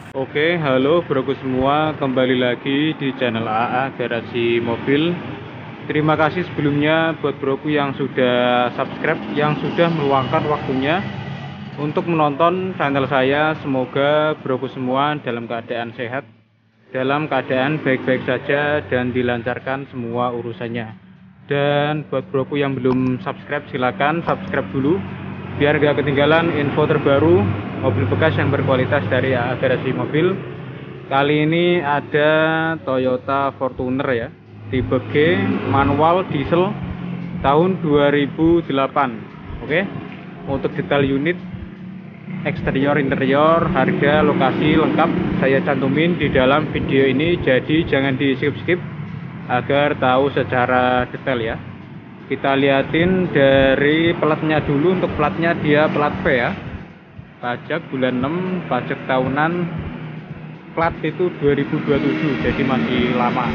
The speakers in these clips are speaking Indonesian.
Oke, halo broku semua, kembali lagi di channel AA Garasi Mobil. Terima kasih sebelumnya buat broku yang sudah subscribe, yang sudah meluangkan waktunya untuk menonton channel saya. Semoga broku semua dalam keadaan sehat, dalam keadaan baik-baik saja, dan dilancarkan semua urusannya. Dan buat broku yang belum subscribe, silakan subscribe dulu biar gak ketinggalan info terbaru mobil bekas yang berkualitas dari AA Garasi Mobil. Kali ini ada Toyota Fortuner ya, tipe G, manual diesel tahun 2008. Oke, untuk detail unit, eksterior, interior, harga, lokasi lengkap saya cantumin di dalam video ini, jadi jangan di skip-skip agar tahu secara detail ya. Kita liatin dari platnya dulu. Untuk platnya dia plat V ya, pajak bulan 6, pajak tahunan, plat itu 2027, jadi masih lama.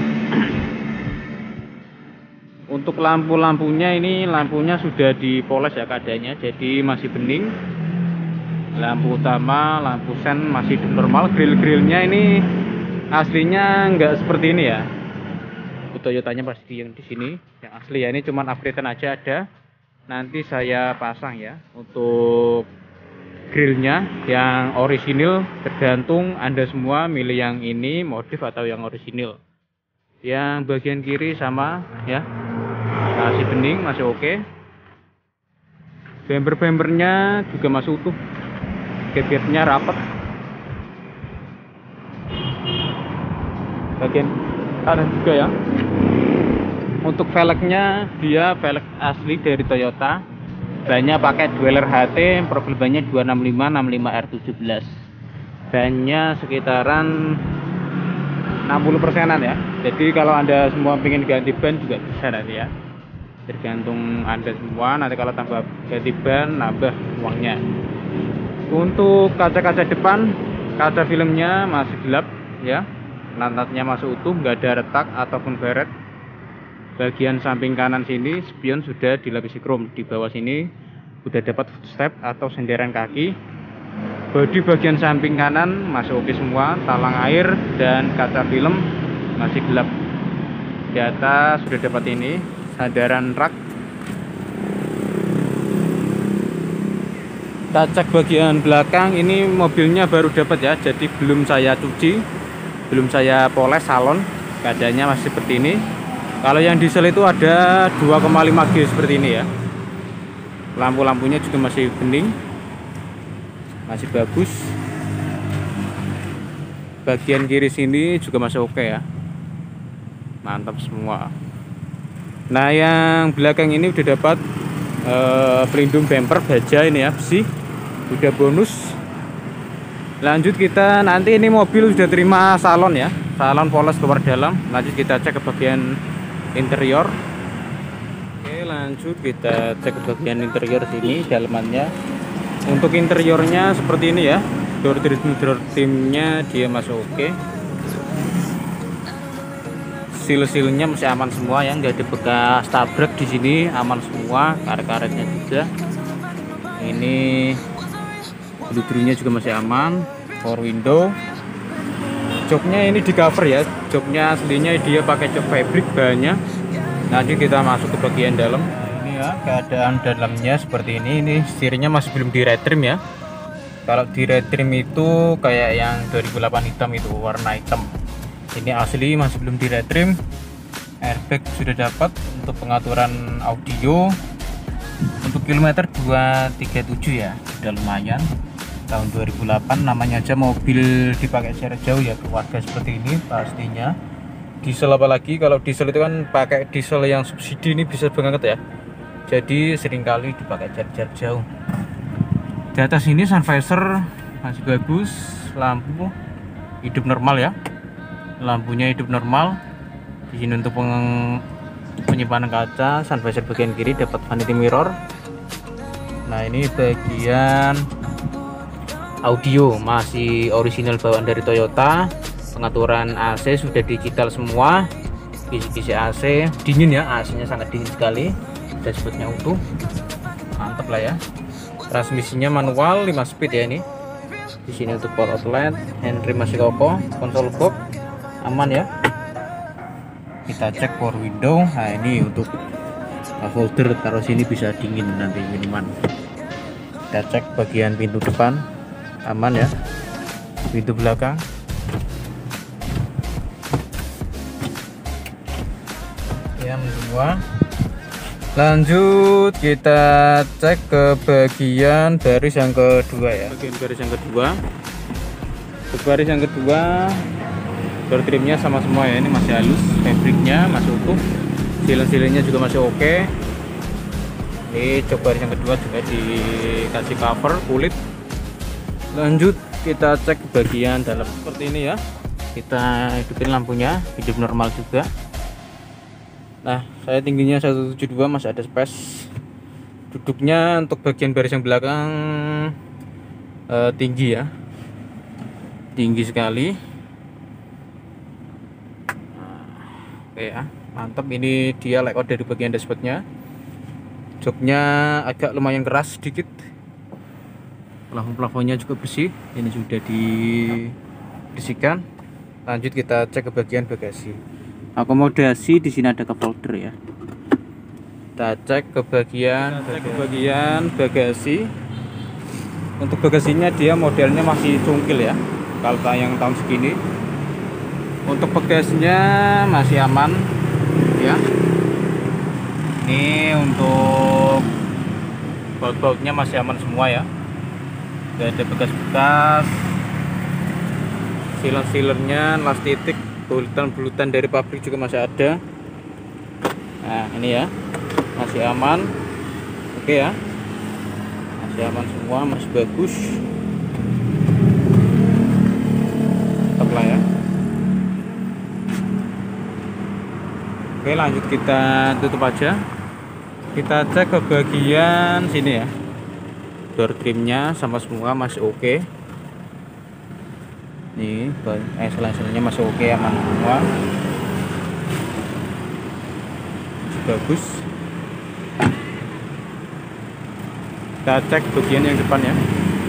Untuk lampu-lampunya, ini lampunya sudah dipoles ya keadaannya, jadi masih bening. Lampu utama, lampu sen masih normal. Grill-grillnya ini aslinya nggak seperti ini ya. Toyotanya pasti yang di sini yang asli ya, ini cuman upgradean aja ada. Nanti saya pasang ya. Untuk grillnya yang orisinil, tergantung Anda semua milih yang ini modif atau yang orisinil. Yang bagian kiri sama ya, masih bening, masih oke. Bumper-bumpernya juga masih utuh, gap-gapnya rapat. Bagian kanan juga ya. Untuk velgnya, dia velg asli dari Toyota. Bannya pakai dweller HT, profil bannya 265 65 R17. Bannya sekitaran 60%-an ya. Jadi kalau Anda semua pengen ganti ban juga bisa nanti ya. Tergantung Anda semua, nanti kalau tambah ganti ban nambah uangnya. Untuk kaca-kaca depan, kaca filmnya masih gelap ya. Lantatnya masih utuh, nggak ada retak ataupun beret. Bagian samping kanan sini spion sudah dilapisi krom. Di bawah sini udah dapat footstep atau senderan kaki. Bodi bagian samping kanan masih oke semua. Talang air dan kaca film masih gelap. Di atas sudah dapat ini sandaran rak. Kaca bagian belakang ini mobilnya baru dapat ya, jadi belum saya cuci, belum saya poles salon. Keadaannya masih seperti ini. Kalau yang diesel itu ada 2,5G seperti ini ya. Lampu-lampunya juga masih bening, masih bagus. Bagian kiri sini juga masih oke ya, mantap semua. Nah yang belakang ini udah dapat pelindung bumper baja ini ya, besi, udah bonus. Lanjut kita, nanti ini mobil sudah terima salon ya, salon polos luar dalam. Lanjut kita cek ke bagian interior. Oke, lanjut kita cek ke bagian interior sini, dalamannya. Untuk interiornya seperti ini ya, door trimnya dia masih oke. Seal-sealnya masih aman semua ya, nggak ada bekas tabrak di sini, aman semua. Karet-karetnya juga. Ini blueberry-nya juga masih aman. Power window. Joknya ini di cover ya, joknya aslinya dia pakai jok fabric bahannya. Nanti kita masuk ke bagian dalam. Ini ya keadaan dalamnya seperti ini. Ini setirnya masih belum di retrim ya. Kalau di retrim itu kayak yang 2008 hitam itu, warna hitam. Ini asli masih belum di retrim. Airbag sudah dapat. Untuk pengaturan audio untuk kilometer 237 ya, udah lumayan. Tahun 2008, namanya aja mobil dipakai jarak jauh ya, keluarga seperti ini pastinya. Diesel apalagi, kalau diesel itu kan pakai diesel yang subsidi, ini bisa banget ya, jadi seringkali dipakai jarak jauh. Di atas ini sun visor masih bagus. Lampu hidup normal ya, lampunya hidup normal. Di sini untuk penyimpanan kaca, sun visor bagian kiri dapat vanity mirror. Nah ini bagian audio masih orisinal bawaan dari Toyota. Pengaturan AC sudah digital semua. Kisi-kisi AC dingin ya, AC nya sangat dingin sekali. Dashboardnya utuh, mantap lah ya. Transmisinya manual 5 speed ya ini. Di sini untuk power outlet, handbrake masih kokoh, konsol box aman ya. Kita cek power window. Nah ini untuk holder taruh sini bisa dingin nanti minuman. Kita cek bagian pintu depan aman ya, pintu belakang ya semua. Lanjut kita cek ke bagian baris yang kedua ya, bagian baris yang kedua. Untuk baris yang kedua door trimnya sama semua ya, ini masih halus, fabriknya masih utuh, silen-silennya juga masih oke. Ini jok baris yang kedua juga dikasih cover kulit. Lanjut kita cek bagian dalam seperti ini ya, kita hidupin lampunya, hidup normal juga. Nah saya tingginya 172, masih ada space. Duduknya untuk bagian baris yang belakang tinggi ya, tinggi sekali. Oke ya, mantap. Ini dia layout dari bagian dashboardnya. Joknya agak lumayan keras sedikit. Plafon-plafonnya juga bersih, ini sudah dibersihkan. Lanjut kita cek ke bagian bagasi. Akomodasi di sini ada cup holder ya. Kita cek ke bagian bagasi. Untuk bagasinya dia modelnya masih cungkil ya, kalau yang tahun segini. Untuk bagasinya masih aman ya. Ini untuk baut-bautnya masih aman semua ya, gak ada bekas-bekas. Silen-silennya, las titik, bulutan-bulutan dari pabrik juga masih ada. Nah ini ya, masih aman. Oke ya, masih aman semua, masih bagus. Tetap lah ya. Oke lanjut kita tutup aja. Kita cek ke bagian sini ya, door trimnya sama semua masih oke. Nih selain-selainnya masih oke, aman semua, masih bagus. Kita cek bagian yang depan ya.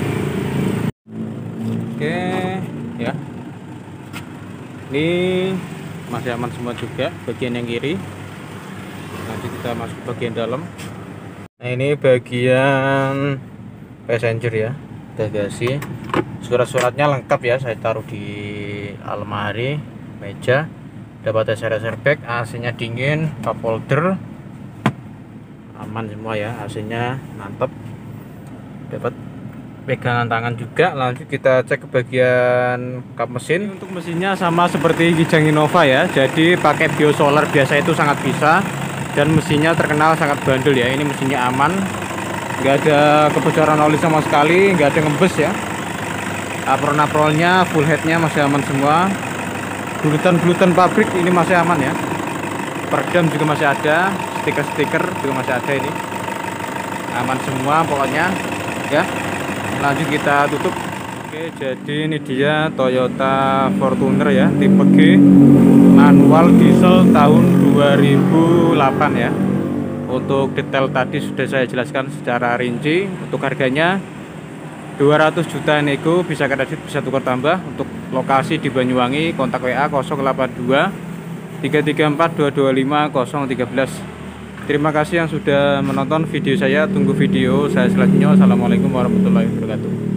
Oke ya, ini masih aman semua juga bagian yang kiri. Nanti kita masuk bagian dalam. Nah ini bagian passenger ya, bagasi. Surat-suratnya lengkap ya, saya taruh di almari, meja. Dapat airbag, AC-nya dingin, cup holder aman semua ya, AC-nya mantap. Dapat pegangan tangan juga. Lanjut kita cek ke bagian kap mesin. Untuk mesinnya sama seperti Kijang Innova ya, jadi pakai biosolar biasa itu sangat bisa. Dan mesinnya terkenal sangat bandel ya. Ini mesinnya aman, nggak ada kebocoran oli sama sekali, nggak ada ngebes ya. Apron-apronnya, full headnya masih aman semua. Bulutan-bulutan pabrik ini masih aman ya. Peredam juga masih ada, stiker-stiker juga masih ada, ini aman semua pokoknya ya. Lanjut kita tutup. Oke, jadi ini dia Toyota Fortuner ya, tipe G, manual diesel tahun 2008 ya. Untuk detail tadi sudah saya jelaskan secara rinci. Untuk harganya 200 juta nego, bisa kredit bisa tukar tambah. Untuk lokasi di Banyuwangi, kontak WA 082 334 225 013. Terima kasih yang sudah menonton video saya. Tunggu video saya selanjutnya. Assalamualaikum warahmatullahi wabarakatuh.